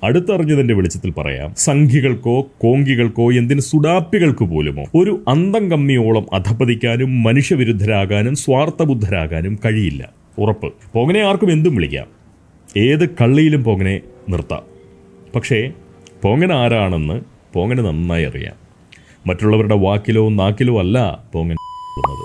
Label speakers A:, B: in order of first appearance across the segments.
A: അടുത്തറിഞ്ഞതിന്റെ വെളിച്ചത്തിൽ പറയാം, സംഘികൾക്കോ കോങ്കികൾക്കോ എന്തിന് സുഡാപ്പികൾക്ക് പോലുമോ ഒരു അന്തം കമ്മിയോളം അധപ്പതിക്കാനും മനുഷ്യവിരുദ്ധരാകാനും സ്വാർത്ഥബുദ്ധരാകാനും കഴിയില്ല. ഉറപ്പ്. പോങ്ങനെ ആർക്കും എന്തും വിളിക്കാം, ഏത് കള്ളിയിലും പോങ്ങനെ നിർത്താം. പക്ഷേ പോങ്ങൻ ആരാണെന്ന് പോങ്ങന് നന്നായി അറിയാം. മറ്റുള്ളവരുടെ വാക്കിലോ നാക്കിലോ അല്ല പോങ്ങൻ ഉള്ളത്.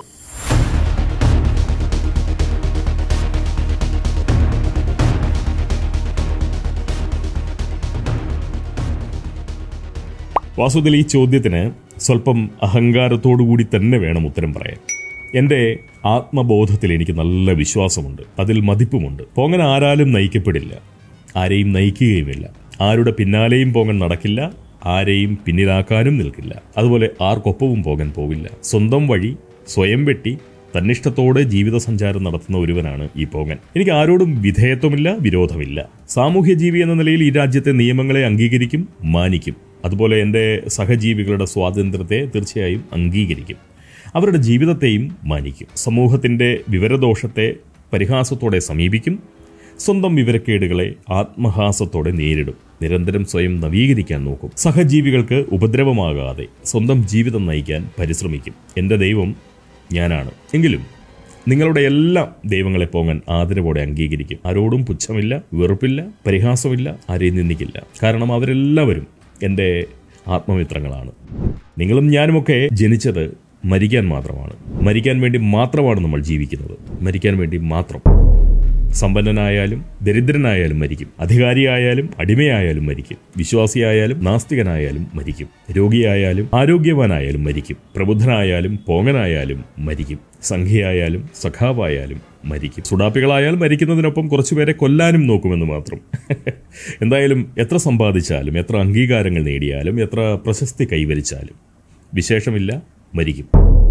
A: വാസ്തവത്തിൽ ഈ ചോദ്യത്തിന് സ്വല്പം അഹങ്കാരത്തോടുകൂടി തന്നെ വേണം ഉത്തരം പറയാൻ. എൻ്റെ ആത്മബോധത്തിൽ എനിക്ക് നല്ല വിശ്വാസമുണ്ട്, അതിൽ മതിപ്പുമുണ്ട്. പോങ്ങൻ ആരാലും നയിക്കപ്പെടില്ല, ആരെയും നയിക്കുകയുമില്ല. ആരുടെ പിന്നാലെയും പോങ്ങൻ നടക്കില്ല, ആരെയും പിന്നിലാക്കാനും നിൽക്കില്ല. അതുപോലെ ആർക്കൊപ്പവും പോകാൻ പോകില്ല. സ്വന്തം വഴി സ്വയം വെട്ടി തന്നിഷ്ടത്തോടെ ജീവിത സഞ്ചാരം നടത്തുന്ന ഒരുവനാണ് ഈ പോങ്ങൻ. എനിക്ക് ആരോടും വിധേയത്വമില്ല, വിരോധമില്ല. സാമൂഹ്യ ജീവി എന്ന നിലയിൽ ഈ രാജ്യത്തെ നിയമങ്ങളെ അംഗീകരിക്കും, മാനിക്കും. അതുപോലെ എൻ്റെ സഹജീവികളുടെ സ്വാതന്ത്ര്യത്തെ തീർച്ചയായും അംഗീകരിക്കും. അവരുടെ ജീവിതത്തെയും മാനിക്കും. സമൂഹത്തിൻ്റെ വിവരദോഷത്തെ പരിഹാസത്തോടെ സമീപിക്കും. സ്വന്തം വിവരക്കേടുകളെ ആത്മഹാസത്തോടെ നേരിടും. നിരന്തരം സ്വയം നവീകരിക്കാൻ നോക്കും. സഹജീവികൾക്ക് ഉപദ്രവമാകാതെ സ്വന്തം ജീവിതം നയിക്കാൻ പരിശ്രമിക്കും. എൻ്റെ ദൈവം ഞാനാണ്. എങ്കിലും നിങ്ങളുടെ എല്ലാ ദൈവങ്ങളെ പോങ്ങൻ ആദരവോടെ അംഗീകരിക്കും. ആരോടും പുച്ഛമില്ല, വെറുപ്പില്ല, പരിഹാസമില്ല, ആരെയും നിന്ദിക്കില്ല. കാരണം അവരെല്ലാവരും എൻ്റെ ആത്മമിത്രങ്ങളാണ്. നിങ്ങളും ഞാനുമൊക്കെ ജനിച്ചത് മരിക്കാൻ മാത്രമാണ്. മരിക്കാൻ വേണ്ടി മാത്രമാണ് നമ്മൾ ജീവിക്കുന്നത്. മരിക്കാൻ വേണ്ടി മാത്രം. സമ്പന്നനായാലും ദരിദ്രനായാലും മരിക്കും. അധികാരിയായാലും അടിമയായാലും മരിക്കും. വിശ്വാസിയായാലും നാസ്തികനായാലും മരിക്കും. രോഗിയായാലും ആരോഗ്യവാനായാലും മരിക്കും. പ്രബുദ്ധനായാലും പോങ്ങനായാലും മരിക്കും. സംഘിയായാലും സഖാവായാലും മരിക്കും. സുഡാപ്പികളായാൽ മരിക്കുന്നതിനൊപ്പം കുറച്ചുപേരെ കൊല്ലാനും നോക്കുമെന്ന് മാത്രം. എന്തായാലും എത്ര സമ്പാദിച്ചാലും, എത്ര അംഗീകാരങ്ങൾ നേടിയാലും, എത്ര പ്രശസ്തി കൈവരിച്ചാലും വിശേഷമില്ല, മരിക്കും.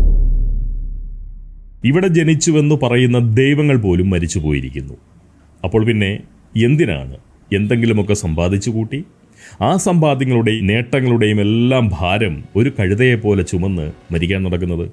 A: ഇവിടെ ജനിച്ചുവെന്ന് പറയുന്ന ദൈവങ്ങൾ പോലും മരിച്ചു പോയിരിക്കുന്നു. അപ്പോൾ പിന്നെ എന്തിനാണ് എന്തെങ്കിലുമൊക്കെ സമ്പാദിച്ചു കൂട്ടി ആ സമ്പാദ്യങ്ങളുടെയും നേട്ടങ്ങളുടെയും എല്ലാം ഭാരം ഒരു കഴുതയെ പോലെ ചുമന്ന് മരിക്കാൻ നടക്കുന്നത്?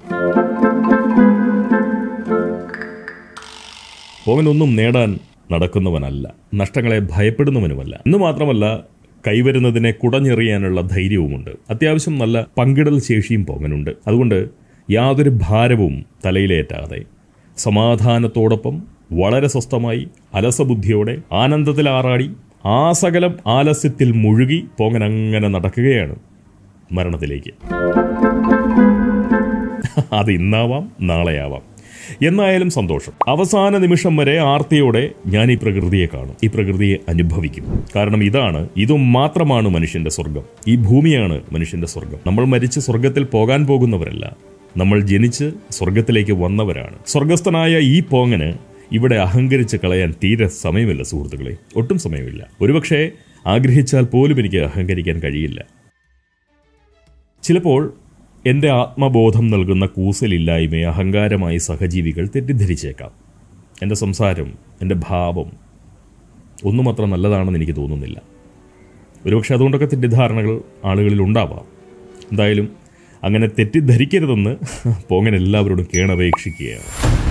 A: പോങ്ങനൊന്നും നേടാൻ നടക്കുന്നവനല്ല, നഷ്ടങ്ങളെ ഭയപ്പെടുന്നവനുമല്ല. എന്ന് മാത്രമല്ല, കൈവരുന്നതിനെ കുടഞ്ഞെറിയാനുള്ള ധൈര്യവുമുണ്ട്. അത്യാവശ്യം നല്ല പങ്കിടൽ ശേഷിയും പോങ്ങനുണ്ട്. അതുകൊണ്ട് യാതൊരു ഭാരവും തലയിലേറ്റാതെ സമാധാനത്തോടൊപ്പം വളരെ സ്വസ്ഥമായി അലസബുദ്ധിയോടെ ആനന്ദത്തിൽ ആറാടി ആ സകലം ആലസ്യത്തിൽ മുഴുകി പോങ്ങൻ അങ്ങനെ നടക്കുകയാണ് മരണത്തിലേക്ക്. അത് ഇന്നാവാം, നാളെയാവാം. എന്നായാലും സന്തോഷം. അവസാന നിമിഷം വരെ ആർത്തിയോടെ ഞാൻ ഈ പ്രകൃതിയെ കാണും, ഈ പ്രകൃതിയെ അനുഭവിക്കും. കാരണം ഇതും മാത്രമാണ് മനുഷ്യന്റെ സ്വർഗം. ഈ ഭൂമിയാണ് മനുഷ്യന്റെ സ്വർഗം. നമ്മൾ മരിച്ച് സ്വർഗത്തിൽ പോകാൻ പോകുന്നവരല്ല, നമ്മൾ ജനിച്ച് സ്വർഗത്തിലേക്ക് വന്നവരാണ്. സ്വർഗസ്ഥനായ ഈ പോങ്ങന് ഇവിടെ അഹങ്കരിച്ച് കളയാൻ തീരെ സമയമില്ല സുഹൃത്തുക്കളെ, ഒട്ടും സമയമില്ല. ഒരുപക്ഷെ ആഗ്രഹിച്ചാൽ പോലും എനിക്ക് അഹങ്കരിക്കാൻ കഴിയില്ല. ചിലപ്പോൾ എൻ്റെ ആത്മബോധം നൽകുന്ന കൂസലില്ലായ്മയെ അഹങ്കാരമായി സഹജീവികൾ തെറ്റിദ്ധരിച്ചേക്കാം. എൻ്റെ സംസാരം, എൻ്റെ ഭാവം ഒന്നും അത്ര നല്ലതാണെന്ന് എനിക്ക് തോന്നുന്നില്ല. ഒരുപക്ഷെ അതുകൊണ്ടൊക്കെ തെറ്റിദ്ധാരണകൾ ആളുകളിൽ ഉണ്ടാവാം. എന്തായാലും അങ്ങനെ തെറ്റിദ്ധരിക്കരുതെന്ന് പോങ്ങൻ എല്ലാവരോടും കേണപേക്ഷിക്കുകയാണ്.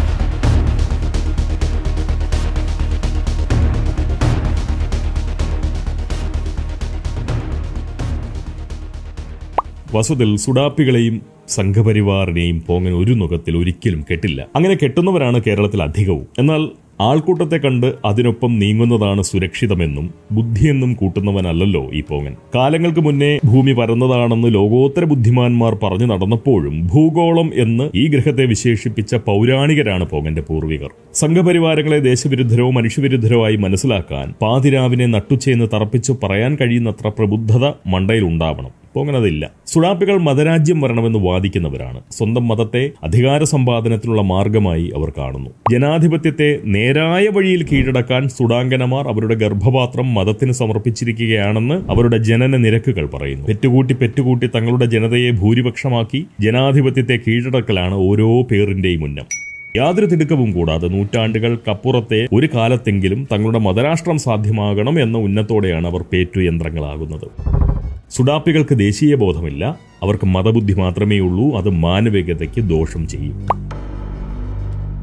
A: വസുതിൽ സുഡാപ്പികളെയും സംഘപരിവാറിനെയും പോങ്ങൻ ഒരു നുഖത്തിൽ ഒരിക്കലും കെട്ടില്ല. അങ്ങനെ കെട്ടുന്നവരാണ് കേരളത്തിൽ അധികവും. എന്നാൽ ആൾക്കൂട്ടത്തെ കണ്ട് അതിനൊപ്പം നീങ്ങുന്നതാണ് സുരക്ഷിതമെന്നും ബുദ്ധിയെന്നും കൂട്ടുന്നവനല്ലല്ലോ ഈ പോങ്ങൻ. കാലങ്ങൾക്ക് മുന്നേ ഭൂമി പരന്നതാണെന്ന് ലോകോത്തര ബുദ്ധിമാന്മാർ പറഞ്ഞു നടന്നപ്പോഴും ഭൂഗോളം എന്ന് ഈ ഗ്രഹത്തെ വിശേഷിപ്പിച്ച പൗരാണികരാണ് പോങ്ങന്റെ പൂർവികർ. സംഘപരിവാരങ്ങളെ ദേശവിരുദ്ധരോ മനുഷ്യവിരുദ്ധരോ ആയി മനസ്സിലാക്കാൻ പാതിരാവിനെ നട്ടുച്ചയെന്ന് തറപ്പിച്ചു പറയാൻ കഴിയുന്നത്ര പ്രബുദ്ധത മണ്ടയിൽ ഉണ്ടാവണം. പോങ്ങനതില്ല. സുഡാപ്പികൾ മതരാജ്യം വരണമെന്ന് വാദിക്കുന്നവരാണ്. സ്വന്തം മതത്തെ അധികാര സമ്പാദനത്തിനുള്ള മാർഗമായി അവർ കാണുന്നു. ജനാധിപത്യത്തെ നേരായ വഴിയിൽ കീഴടക്കാൻ സുഡാങ്കനമാർ അവരുടെ ഗർഭപാത്രം മതത്തിന് സമർപ്പിച്ചിരിക്കുകയാണെന്ന് അവരുടെ ജനന നിരക്കുകൾ പറയുന്നു. പെറ്റുകൂട്ടി തങ്ങളുടെ ജനതയെ ഭൂരിപക്ഷമാക്കി ജനാധിപത്യത്തെ കീഴടക്കലാണ് ഓരോ പേറിന്റെയും ഉന്നം. യാതൊരു തിടുക്കവും കൂടാതെ നൂറ്റാണ്ടുകൾക്കപ്പുറത്തെ ഒരു കാലത്തെങ്കിലും തങ്ങളുടെ മതരാഷ്ട്രം സാധ്യമാകണം എന്ന ഉന്നത്തോടെയാണ് അവർ പേറ്റുയന്ത്രങ്ങളാകുന്നത്. സുഡാപ്പികൾക്ക് ദേശീയ ബോധമില്ല, അവർക്ക് മതബുദ്ധി മാത്രമേ ഉള്ളൂ. അത് മാനവികതയ്ക്ക് ദോഷം ചെയ്യും.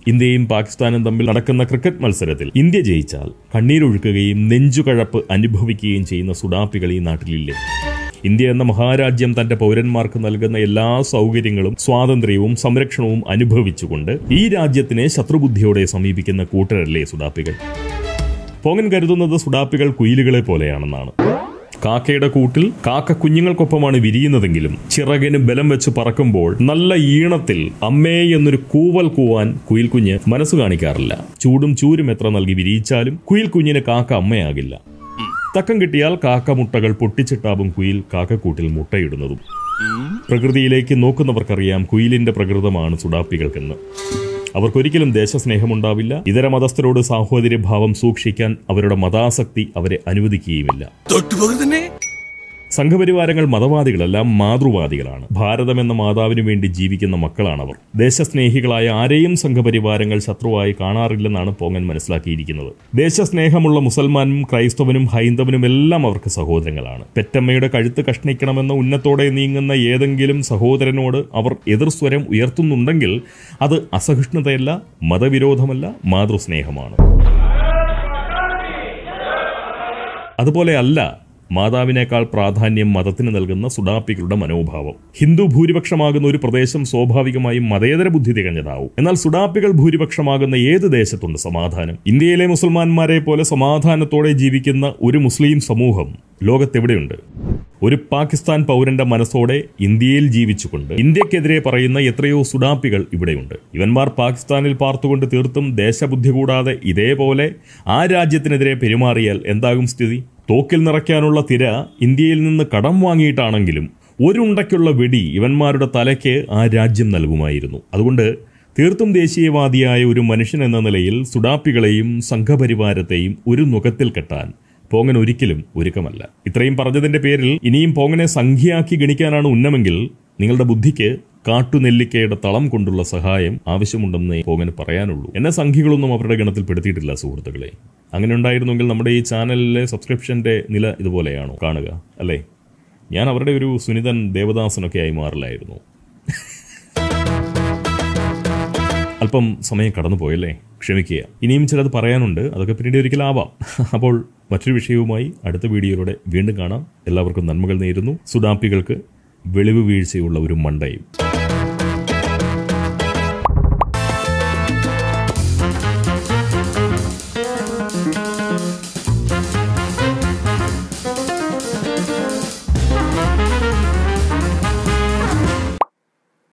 A: ഇന്ത്യയും പാകിസ്ഥാനും തമ്മിൽ നടക്കുന്ന ക്രിക്കറ്റ് മത്സരത്തിൽ ഇന്ത്യ ജയിച്ചാൽ കണ്ണീരൊഴുക്കുകയും നെഞ്ചുകഴപ്പ് അനുഭവിക്കുകയും ചെയ്യുന്ന സുഡാപ്പികൾ ഈ നാട്ടിലില്ലേ? ഇന്ത്യ എന്ന മഹാരാജ്യം തന്റെ പൗരന്മാർക്ക് നൽകുന്ന എല്ലാ സൗകര്യങ്ങളും സ്വാതന്ത്ര്യവും സംരക്ഷണവും അനുഭവിച്ചുകൊണ്ട് ഈ രാജ്യത്തിനെ ശത്രുബുദ്ധിയോടെ സമീപിക്കുന്ന കൂട്ടരല്ലേ സുഡാപ്പികൾ? പോങ്ങൻ കരുതുന്നത് സുഡാപ്പികൾ കുയിലുകളെ പോലെയാണെന്നാണ്. കാക്കയുടെ കൂട്ടിൽ കാക്ക കുഞ്ഞുങ്ങൾക്കൊപ്പമാണ് വിരിയുന്നതെങ്കിലും ചിറകിന് ബലം വെച്ച് പറക്കുമ്പോൾ നല്ല ഈണത്തിൽ അമ്മേ എന്നൊരു കൂവൽ കൂവാൻ കുയിൽ കുഞ്ഞ് മനസ്സ് കാണിക്കാറില്ല. ചൂടും ചൂരും എത്ര നൽകി വിരിയിച്ചാലും കുയിൽ കുഞ്ഞിന് കാക്ക അമ്മയാകില്ല. തക്കം കിട്ടിയാൽ കാക്ക മുട്ടകൾ പൊട്ടിച്ചിട്ടാവും കുയിൽ കാക്കക്കൂട്ടിൽ മുട്ടയിടുന്നതും. പ്രകൃതിയിലേക്ക് നോക്കുന്നവർക്കറിയാം കുയിലിന്റെ പ്രകൃതമാണ് സുഡാപ്പികൾക്കെന്ന്. അവർക്കൊരിക്കലും ദേശസ്നേഹമുണ്ടാവില്ല. ഇതര മതസ്ഥരോട് സാഹോദര്യഭാവം സൂക്ഷിക്കാൻ അവരുടെ മതാസക്തി അവരെ അനുവദിക്കുകയുമില്ല. സംഘപരിവാരങ്ങൾ മതവാദികളല്ല, മാതൃവാദികളാണ്. ഭാരതം എന്ന മാതാവിനു വേണ്ടി ജീവിക്കുന്ന മക്കളാണവർ. ദേശസ്നേഹികളായ ആരെയും സംഘപരിവാരങ്ങൾ ശത്രുവായി കാണാറില്ലെന്നാണ് പോങ്ങൻ മനസ്സിലാക്കിയിരിക്കുന്നത്. ദേശസ്നേഹമുള്ള മുസൽമാനും ക്രൈസ്തവനും ഹൈന്ദവനും എല്ലാം അവർക്ക് സഹോദരങ്ങളാണ്. പെറ്റമ്മയുടെ കഴുത്ത് കഷ്ണിക്കണമെന്ന ഉന്നത്തോടെ നീങ്ങുന്ന ഏതെങ്കിലും സഹോദരനോട് അവർ എതിർസ്വരം ഉയർത്തുന്നുണ്ടെങ്കിൽ അത് അസഹിഷ്ണുതയല്ല, മതവിരോധമല്ല, മാതൃസ്നേഹമാണ്. അതുപോലെ അല്ല മാതാവിനേക്കാൾ പ്രാധാന്യം മതത്തിന് നൽകുന്ന സുഡാപ്പികളുടെ മനോഭാവം. ഹിന്ദു ഭൂരിപക്ഷമാകുന്ന ഒരു പ്രദേശം സ്വാഭാവികമായും മതേതര ബുദ്ധി തികഞ്ഞതാവും. എന്നാൽ സുഡാപ്പികൾ ഭൂരിപക്ഷമാകുന്ന ഏത് ദേശത്തുണ്ട് സമാധാനം? ഇന്ത്യയിലെ മുസൽമാന്മാരെ പോലെ സമാധാനത്തോടെ ജീവിക്കുന്ന ഒരു മുസ്ലിം സമൂഹം ലോകത്തെവിടെയുണ്ട്? ഒരു പാകിസ്ഥാൻ പൗരന്റെ മനസ്സോടെ ഇന്ത്യയിൽ ജീവിച്ചുകൊണ്ട് ഇന്ത്യക്കെതിരെ പറയുന്ന എത്രയോ സുഡാപ്പികൾ ഇവിടെയുണ്ട്. ഇവന്മാർ പാകിസ്ഥാനിൽ പാർത്തുകൊണ്ട് തീർത്തും ദേശബുദ്ധി കൂടാതെ ഇതേപോലെ ആ രാജ്യത്തിനെതിരെ പെരുമാറിയാൽ എന്താകും സ്ഥിതി? തോക്കിൽ നിറയ്ക്കാനുള്ള തിര ഇന്ത്യയിൽ നിന്ന് കടം വാങ്ങിയിട്ടാണെങ്കിലും ഒരുണ്ടയ്ക്കുള്ള വെടി ഇവന്മാരുടെ തലയ്ക്ക് ആ രാജ്യം നൽകുമായിരുന്നു. അതുകൊണ്ട് തീർത്തും ദേശീയവാദിയായ ഒരു മനുഷ്യൻ എന്ന നിലയിൽ സുഡാപ്പികളെയും സംഘപരിവാരത്തെയും ഒരു നുകത്തിൽ കെട്ടാൻ പോങ്ങൻ ഒരിക്കലും ഒരുക്കമല്ല. ഇത്രയും പറഞ്ഞതിന്റെ പേരിൽ ഇനിയും പോങ്ങനെ സംഖ്യയാക്കി ഗണിക്കാനാണ് ഉന്നമെങ്കിൽ നിങ്ങളുടെ ബുദ്ധിക്ക് കാട്ടുനെല്ലിക്കയുടെ തളം കൊണ്ടുള്ള സഹായം ആവശ്യമുണ്ടെന്നേ പോങ്ങന് പറയാനുള്ളൂ. എന്നെ സംഖ്യകളൊന്നും അവരുടെ ഗണത്തിൽ പെടുത്തിയിട്ടില്ല സുഹൃത്തുക്കളെ. അങ്ങനെ ഉണ്ടായിരുന്നെങ്കിൽ നമ്മുടെ ഈ ചാനലിലെ സബ്സ്ക്രിപ്ഷന്റെ നില ഇതുപോലെയാണോ കാണുക? അല്ലേ? ഞാൻ അവരുടെ ഒരു സുനിതൻ ദേവദാസനൊക്കെ ആയി മാറില്ലായിരുന്നു. അല്പം സമയം കടന്നുപോയല്ലേ, ക്ഷമിക്കുക. ഇനിയും ചിലത് പറയാനുണ്ട്, അതൊക്കെ പിന്നീട് ഒരിക്കലാവാം. അപ്പോൾ മറ്റൊരു വിഷയവുമായി അടുത്ത വീഡിയോയിലൂടെ വീണ്ടും കാണാം. എല്ലാവർക്കും നന്മകൾ നേരുന്നു. സുഡാപ്പികൾക്ക് വെളിവ് വീഴ്ചയുള്ള ഒരു മണ്ടയും.